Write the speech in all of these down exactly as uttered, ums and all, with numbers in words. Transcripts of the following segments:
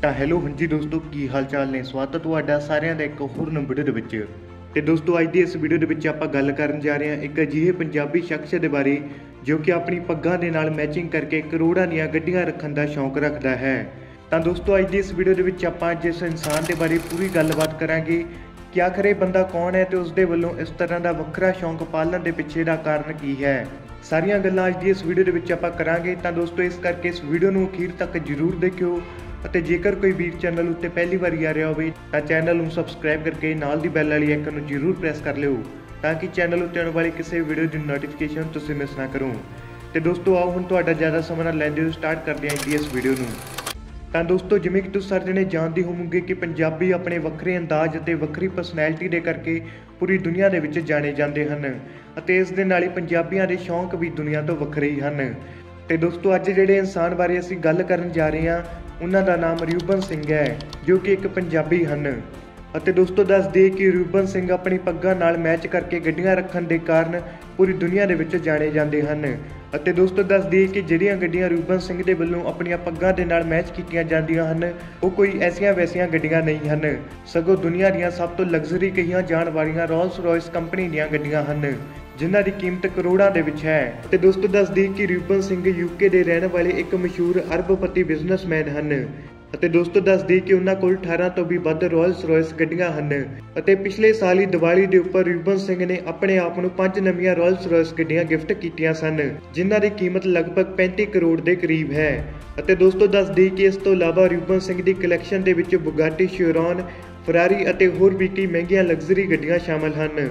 ਤਾਂ ਹੈਲੋ ਹਾਂਜੀ ਦੋਸਤੋ, ਕੀ ਹਾਲ ਚਾਲ ਨੇ। ਸਵਾਗਤ ਹੈ ਤੁਹਾਡਾ ਸਾਰਿਆਂ ਦਾ ਇੱਕ ਹੋਰ ਨਵੀਂ ਵੀਡੀਓ ਦੇ ਵਿੱਚ। ਤੇ ਦੋਸਤੋ ਅੱਜ ਦੀ ਇਸ ਵੀਡੀਓ ਦੇ ਵਿੱਚ ਆਪਾਂ ਗੱਲ ਕਰਨ ਜਾ ਰਹੇ ਹਾਂ ਇੱਕ ਅਜਿਹੇ ਪੰਜਾਬੀ ਸ਼ਖਸ ਦੇ ਬਾਰੇ ਜੋ ਕਿ ਆਪਣੀ ਪੱਗਾਂ ਦੇ ਨਾਲ ਮੈਚਿੰਗ ਕਰਕੇ ਕਰੋੜਾਂ ਦੀਆਂ ਗੱਡੀਆਂ ਰੱਖਣ ਦਾ ਸ਼ੌਂਕ ਰੱਖਦਾ ਹੈ। ਤਾਂ ਦੋਸਤੋ ਅੱਜ ਦੀ ਇਸ ਵੀਡੀਓ ਦੇ ਵਿੱਚ ਆਪਾਂ ਜਿਸ ਇਨਸਾਨ ਦੇ ਬਾਰੇ ਪੂਰੀ ਗੱਲਬਾਤ ਕਰਾਂਗੇ ਕਿ ਆਖਰ ਇਹ ਬੰਦਾ ਕੌਣ ਹੈ ਤੇ ਉਸਦੇ ਵੱਲੋਂ ਇਸ ਤਰ੍ਹਾਂ ਦਾ ਵੱਖਰਾ ਸ਼ੌਂਕ ਪਾਲਣ ਦੇ ਪਿੱਛੇ ਦਾ ਕਾਰਨ ਕੀ ਹੈ। ਸਾਰੀਆਂ ਗੱਲਾਂ ਅੱਜ ਦੀ ਇਸ ਵੀਡੀਓ ਦੇ ਵਿੱਚ ਆਪਾਂ ਕਰਾਂਗੇ। ਤਾਂ ਦੋਸਤੋ ਇਸ ਕਰਕੇ ਇਸ ਵੀਡੀਓ ਨੂੰ ਅਖੀਰ ਤੱਕ ਜ਼ਰੂਰ ਦੇਖਿਓ ਅਤੇ ਜੇਕਰ ਕੋਈ ਵੀਰ ਚੈਨਲ ਉੱਤੇ ਪਹਿਲੀ ਵਾਰੀ ਆ ਰਿਹਾ ਹੋਵੇ ਤਾਂ ਚੈਨਲ ਨੂੰ ਸਬਸਕ੍ਰਾਈਬ ਕਰਕੇ ਨਾਲ ਦੀ ਬੈਲ ਵਾਲੀ ਆਈਕਨ ਨੂੰ ਜ਼ਰੂਰ ਪ੍ਰੈਸ ਕਰ ਲਿਓ ਤਾਂ ਕਿ ਚੈਨਲ ਉੱਤੇ ਆਉਣ ਵਾਲੀ ਕਿਸੇ ਵੀਡੀਓ ਦੀ ਨੋਟੀਫਿਕੇਸ਼ਨ ਤੁਸੀਂ ਮਿਸ ਨਾ ਕਰੋ। ਤੇ ਦੋਸਤੋ ਆਓ ਹੁਣ ਤੁਹਾਡਾ ਜ਼ਿਆਦਾ ਸਮਾਂ ਨਾ ਲੈਂਦੇ ਹੋਏ ਸਟਾਰਟ ਕਰਦੇ ਹਾਂ ਅੱਜ ਇਸ ਵੀਡੀਓ ਨੂੰ। ਤਾਂ ਦੋਸਤੋ ਜਿਵੇਂ ਕਿ ਤੁਸੀਂ ਸਾਰੇ ਜਣੇ ਜਾਣਦੇ ਹੋਵੋਗੇ ਕਿ ਪੰਜਾਬੀ ਆਪਣੇ ਵੱਖਰੇ ਅੰਦਾਜ਼ ਅਤੇ ਵੱਖਰੀ ਪਰਸਨੈਲਿਟੀ ਦੇ ਕਰਕੇ ਪੂਰੀ ਦੁਨੀਆ ਦੇ ਵਿੱਚ ਜਾਣੇ ਜਾਂਦੇ ਹਨ ਅਤੇ ਇਸ ਦੇ ਨਾਲ ਹੀ ਪੰਜਾਬੀਆਂ ਦੇ ਸ਼ੌਂਕ ਵੀ ਦੁਨੀਆ ਤੋਂ ਵੱਖਰੇ ਹੀ ਹਨ। ਤੇ ਦੋਸਤੋ ਅੱਜ ਜਿਹੜੇ ਇਨਸਾਨ ਬਾਰੇ ਅਸੀਂ ਗੱਲ ਕਰਨ ਜਾ ਰਹੇ ਹਾਂ ਉਹਨਾਂ ਦਾ ਨਾਮ ਰਿਊਬਨ ਸਿੰਘ ਹੈ ਜੋ ਕਿ ਇੱਕ ਪੰਜਾਬੀ ਹਨ। ਅਤੇ ਦੋਸਤੋ ਦੱਸ ਦਈਏ ਕਿ ਰਿਊਬਨ ਸਿੰਘ ਆਪਣੀ ਪੱਗਾਂ ਨਾਲ ਮੈਚ ਕਰਕੇ ਗੱਡੀਆਂ ਰੱਖਣ ਦੇ ਕਾਰਨ ਪੂਰੀ ਦੁਨੀਆ ਦੇ ਵਿੱਚ ਜਾਣੇ ਜਾਂਦੇ ਹਨ। ਅਤੇ ਦੋਸਤੋ ਦੱਸ ਦਈਏ ਕਿ ਜਿਹੜੀਆਂ ਗੱਡੀਆਂ ਰਿਊਬਨ ਸਿੰਘ ਦੇ ਵੱਲੋਂ ਆਪਣੀਆਂ ਪੱਗਾਂ ਦੇ ਨਾਲ ਮੈਚ ਕੀਤੀਆਂ ਜਾਂਦੀਆਂ ਹਨ ਉਹ ਕੋਈ ਐਸੀਆਂ ਵੈਸੀਆਂ ਗੱਡੀਆਂ ਨਹੀਂ ਹਨ, ਸਗੋਂ ਦੁਨੀਆ ਦੀਆਂ ਸਭ ਤੋਂ ਲਗਜ਼ਰੀ ਕਹੀਆਂ ਜਾਣ ਵਾਲੀਆਂ ਰੋਲਸ ਰॉयस ਕੰਪਨੀ ਦੀਆਂ ਗੱਡੀਆਂ ਹਨ ਜਿਨ੍ਹਾਂ ਦੀ ਕੀਮਤ ਕਰੋੜਾਂ ਦੇ ਵਿੱਚ ਹੈ। ਤੇ ਦੋਸਤੋ ਦੱਸ ਦਈਏ ਕਿ ਰਿਊਬਨ ਸਿੰਘ ਯੂਕੇ ਦੇ ਰਹਿਣ ਵਾਲੇ ਇੱਕ ਮਸ਼ਹੂਰ ਅਰਬਪਤੀ ਬਿਜ਼ਨਸਮੈਨ ਹਨ। ਅਤੇ ਦੋਸਤੋ ਦੱਸ ਦਈਏ ਕਿ ਉਹਨਾਂ ਕੋਲ ਅਠਾਰਾਂ ਤੋਂ ਵੀ ਵੱਧ ਰॉयस रॉयस ਗੱਡੀਆਂ ਹਨ ਅਤੇ ਪਿਛਲੇ ਸਾਲ ਹੀ ਦੀਵਾਲੀ ਦੇ ਉੱਪਰ ਰਿਊਬਨ ਸਿੰਘ ਨੇ ਆਪਣੇ ਆਪ ਨੂੰ ਪੰਜ ਨਵੀਆਂ ਰॉयस रॉयस ਗੱਡੀਆਂ ਗਿਫਟ ਕੀਤੀਆਂ ਸਨ ਜਿਨ੍ਹਾਂ ਦੀ ਕੀਮਤ ਲਗਭਗ ਪੈਂਤੀ ਕਰੋੜ ਦੇ ਕਰੀਬ ਹੈ। ਅਤੇ ਦੋਸਤੋ ਦੱਸ ਦਈਏ ਕਿ ਇਸ ਤੋਂ ਇਲਾਵਾ ਰਿਊਬਨ ਸਿੰਘ ਦੀ ਕਲੈਕਸ਼ਨ ਦੇ ਵਿੱਚ ਬੁਗਾਟੀ ਸ਼ਿਰੋਨ, ਫਰਾਰੀ ਅਤੇ ਹੋਰ ਵੀ ਕਈ ਮਹਿੰਗੀਆਂ ਲਗਜ਼ਰੀ ਗੱਡੀਆਂ ਸ਼ਾਮਲ ਹਨ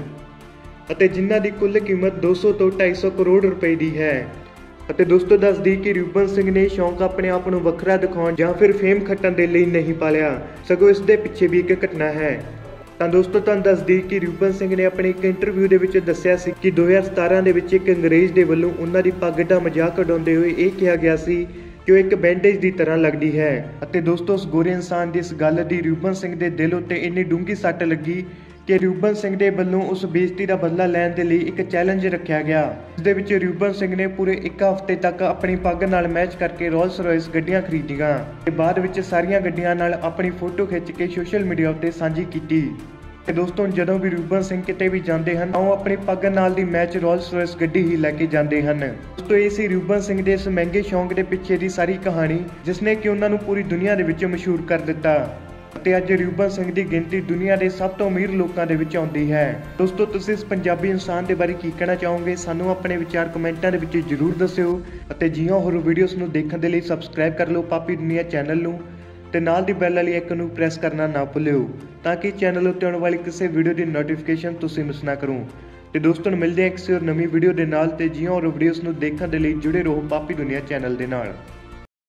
ਅਤੇ ਜਿਨ੍ਹਾਂ ਦੀ ਕੁੱਲ ਕੀਮਤ ਦੋ ਸੌ ਤੋਂ ਢਾਈ ਸੌ ਕਰੋੜ ਰੁਪਏ ਦੀ ਹੈ। ਅਤੇ ਦੋਸਤੋ ਦੱਸ ਦਈਏ ਕਿ ਰਿਊਬਨ ਸਿੰਘ ਨੇ ਸ਼ੌਂਕ ਆਪਣੇ ਆਪ ਨੂੰ ਵੱਖਰਾ ਦਿਖਾਉਣ ਜਾਂ ਫਿਰ ਫੇਮ ਖੱਟਣ ਦੇ ਲਈ ਨਹੀਂ ਪਾਲਿਆ, ਸਗੋਂ ਇਸ ਦੇ ਪਿੱਛੇ ਵੀ ਇੱਕ ਘਟਨਾ ਹੈ। ਤਾਂ ਦੋਸਤੋ ਤੁਹਾਨੂੰ ਦੱਸ ਦਈਏ ਕਿ ਰਿਊਬਨ ਸਿੰਘ ਨੇ ਆਪਣੇ ਇੱਕ ਇੰਟਰਵਿਊ ਦੇ ਵਿੱਚ ਦੱਸਿਆ ਸੀ ਕਿ ਦੋ ਹਜ਼ਾਰ ਸਤਾਰਾਂ ਦੇ ਵਿੱਚ ਇੱਕ ਅੰਗਰੇਜ਼ ਦੇ ਵੱਲੋਂ ਉਹਨਾਂ ਦੀ ਪੱਗ ਦਾ ਮਜ਼ਾਕ ਉਡਾਉਂਦੇ ਹੋਏ ਇਹ ਕਿਹਾ ਗਿਆ ਸੀ ਕਿ ਉਹ ਇੱਕ ਬੈਂਡੇਜ ਦੀ ਤਰ੍ਹਾਂ ਲੱਗਦੀ ਹੈ। ਅਤੇ ਦੋਸਤੋ ਉਸ ਗੋਰੇ ਇਨਸਾਨ ਦੀ ਇਸ ਗੱਲ ਦੀ ਰਿਊਬਨ ਸਿੰਘ ਦੇ ਦਿਲ ਉੱਤੇ ਇੰਨੀ ਡੂੰਘੀ ਸੱਟ ਲੱਗੀ ਕਿ ਰਿਊਬਨ ਸਿੰਘ ਦੇ ਵੱਲੋਂ ਉਸ ਬੇਇੱਜ਼ਤੀ ਦਾ ਬਦਲਾ ਲੈਣ ਦੇ ਲਈ ਇੱਕ ਚੈਲੰਜ ਰੱਖਿਆ ਗਿਆ ਜਿਸ ਦੇ ਵਿੱਚ ਰਿਊਬਨ ਸਿੰਘ ਨੇ ਪੂਰੇ ਇੱਕ ਹਫ਼ਤੇ ਤੱਕ ਆਪਣੀ ਪੱਗ ਨਾਲ ਮੈਚ ਕਰਕੇ ਰॉयस रॉयस ਗੱਡੀਆਂ ਖਰੀਦੀਆਂ ਤੇ ਬਾਅਦ ਵਿੱਚ ਸਾਰੀਆਂ ਗੱਡੀਆਂ ਨਾਲ ਆਪਣੀ ਫੋਟੋ ਖਿੱਚ ਕੇ ਸੋਸ਼ਲ ਮੀਡੀਆ ਉੱਤੇ ਸਾਂਝੀ ਕੀਤੀ। ਤੇ ਦੋਸਤੋ ਜਦੋਂ ਵੀ ਰਿਊਬਨ ਸਿੰਘ ਕਿਤੇ ਵੀ ਜਾਂਦੇ ਹਨ ਉਹ ਆਪਣੀ ਪੱਗ ਨਾਲ ਦੀ ਮੈਚ ਰॉयस रॉयस ਗੱਡੀ ਹੀ ਲੈ ਕੇ ਜਾਂਦੇ ਹਨ। ਦੋਸਤੋ ਇਹ ਸੀ ਰਿਊਬਨ ਸਿੰਘ ਦੇ ਇਸ ਮਹਿੰਗੇ ਸ਼ੌਂਕ ਦੇ ਪਿੱਛੇ ਦੀ ਸਾਰੀ ਕਹਾਣੀ ਜਿਸ ਨੇ ਕਿ ਉਹਨਾਂ ਨੂੰ ਪੂਰੀ ਦੁਨੀਆ ਦੇ ਵਿੱਚ ਮਸ਼ਹੂਰ ਕਰ ਦਿੱਤਾ ਅਤੇ ਅੱਜ ਰਿਊਬਨ ਸਿੰਘ ਦੀ ਗਿਣਤੀ ਦੁਨੀਆ ਦੇ ਸਭ ਤੋਂ ਅਮੀਰ ਲੋਕਾਂ ਦੇ ਵਿੱਚ ਆਉਂਦੀ ਹੈ। ਦੋਸਤੋ ਤੁਸੀਂ ਇਸ ਪੰਜਾਬੀ ਇਨਸਾਨ ਦੇ ਬਾਰੇ ਕੀ ਕਹਿਣਾ ਚਾਹੋਗੇ, ਸਾਨੂੰ ਆਪਣੇ ਵਿਚਾਰ ਕਮੈਂਟਾਂ ਦੇ ਵਿੱਚ ਜ਼ਰੂਰ ਦੱਸਿਓ ਅਤੇ ਜਿਹੀਆਂ ਹੋਰ ਵੀਡੀਓਜ਼ ਨੂੰ ਦੇਖਣ ਦੇ ਲਈ ਸਬਸਕ੍ਰਾਈਬ ਕਰ ਲਓ ਪਾਪੀ ਦੁਨੀਆ ਚੈਨਲ ਨੂੰ ਤੇ ਨਾਲ ਦੀ ਬੈਲ ਵਾਲੀ ਆਈਕਨ ਨੂੰ ਪ੍ਰੈਸ ਕਰਨਾ ਨਾ ਭੁੱਲਿਓ ਤਾਂ ਕਿ ਚੈਨਲ ਉੱਤੇ ਆਉਣ ਵਾਲੀ ਕਿਸੇ ਵੀਡੀਓ ਦੀ ਨੋਟੀਫਿਕੇਸ਼ਨ ਤੁਸੀਂ ਮਿਸ ਨਾ ਕਰੋ। ਤੇ ਦੋਸਤੋ ਮਿਲਦੇ ਹਾਂ ਕਿਸੇ ਹੋਰ ਨਵੀਂ ਵੀਡੀਓ ਦੇ ਨਾਲ ਤੇ ਜਿਹੀਆਂ ਹੋਰ ਵੀਡੀਓਜ਼ ਨੂੰ ਦੇਖਣ ਦੇ ਲਈ ਜੁੜੇ ਰਹੋ ਪਾਪੀ ਦੁਨੀਆ ਚੈਨਲ ਦੇ ਨਾਲ।